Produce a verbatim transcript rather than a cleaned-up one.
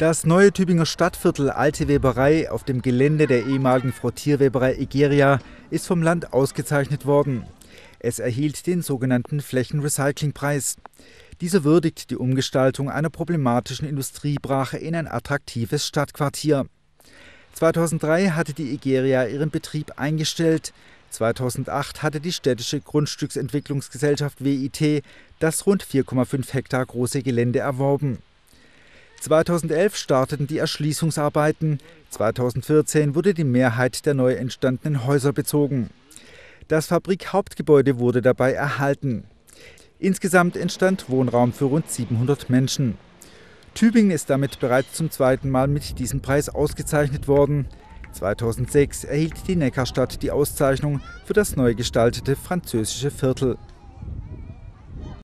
Das neue Tübinger Stadtviertel Alte Weberei auf dem Gelände der ehemaligen Frottierweberei Egeria ist vom Land ausgezeichnet worden. Es erhielt den sogenannten Flächenrecyclingpreis. Dieser würdigt die Umgestaltung einer problematischen Industriebrache in ein attraktives Stadtquartier. zweitausenddrei hatte die Egeria ihren Betrieb eingestellt. zweitausendacht hatte die städtische Grundstücksentwicklungsgesellschaft W I T das rund vier Komma fünf Hektar große Gelände erworben. zweitausendelf starteten die Erschließungsarbeiten. zweitausendvierzehn wurde die Mehrheit der neu entstandenen Häuser bezogen. Das Fabrikhauptgebäude wurde dabei erhalten. Insgesamt entstand Wohnraum für rund siebenhundert Menschen. Tübingen ist damit bereits zum zweiten Mal mit diesem Preis ausgezeichnet worden. zweitausendsechs erhielt die Neckarstadt die Auszeichnung für das neu gestaltete französische Viertel.